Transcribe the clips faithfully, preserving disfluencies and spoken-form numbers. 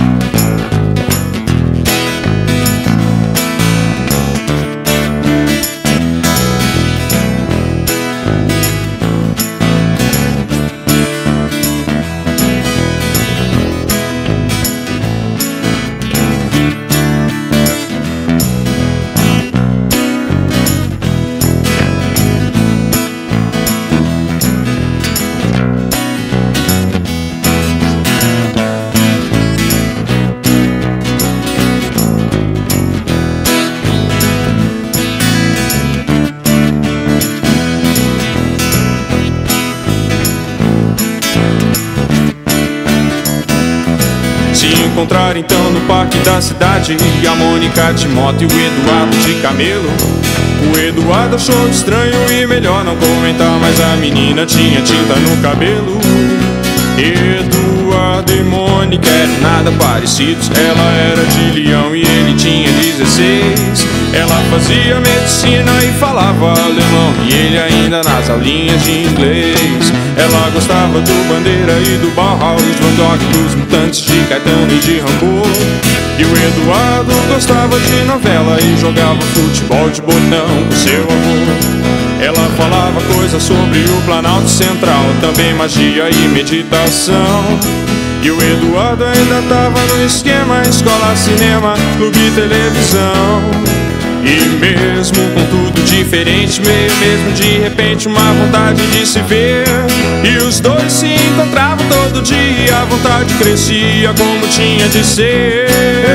Se encontrar então no parque da cidade, e a Mônica de moto e o Eduardo de camelo. O Eduardo achou estranho e melhor não comentar, mas a menina tinha tinta no cabelo. Eduardo e Mônica eram nada parecidos. Ela era de Leão e ele tinha dezesseis. Ela fazia medicina e falava alemão, e ele ainda nas aulinhas de inglês. Ela gostava do Bandeira e do Bauhaus, Van Gogh, dos Mutantes, de Caetano e de Rambo. E o Eduardo gostava de novela e jogava futebol de botão com seu avô. Ela falava coisas sobre o Planalto Central, também magia e meditação. E o Eduardo ainda tava no esquema: escola, cinema, clube, televisão. E mesmo com tudo diferente, meio mesmo de repente uma vontade de se ver. E os dois se encontravam todo dia, a vontade crescia como tinha de ser.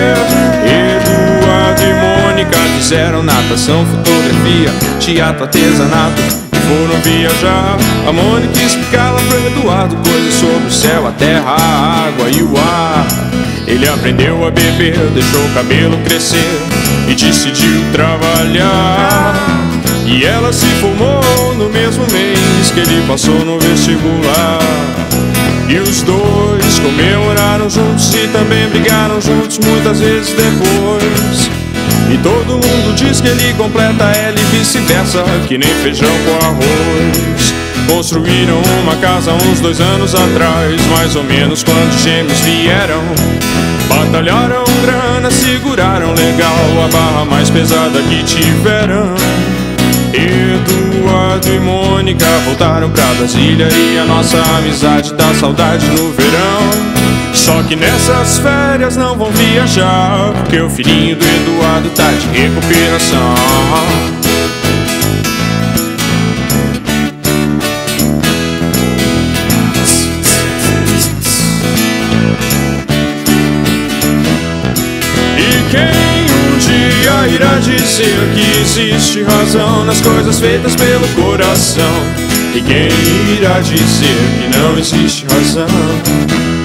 Eduardo e Mônica fizeram natação, fotografia, teatro, artesanato e foram viajar. A Mônica explicava pro Eduardo coisas sobre o céu, a terra, a água e o ar. Ele aprendeu a beber, deixou o cabelo crescer e decidiu trabalhar. E ela se formou no mesmo mês que ele passou no vestibular. E os dois comemoraram juntos e também brigaram juntos muitas vezes depois. E todo mundo diz que ele completa ela e vice-versa, que nem feijão com arroz. Construíram uma casa uns dois anos atrás, mais ou menos quando os gêmeos vieram. Batalharam grana, seguraram legal a barra mais pesada que tiveram. Eduardo e Mônica voltaram pra Brasília e a nossa amizade dá saudade no verão. Só que nessas férias não vão viajar, porque o filhinho do Eduardo tá de recuperação. Irá dizer que existe razão nas coisas feitas pelo coração. E quem irá dizer que não existe razão?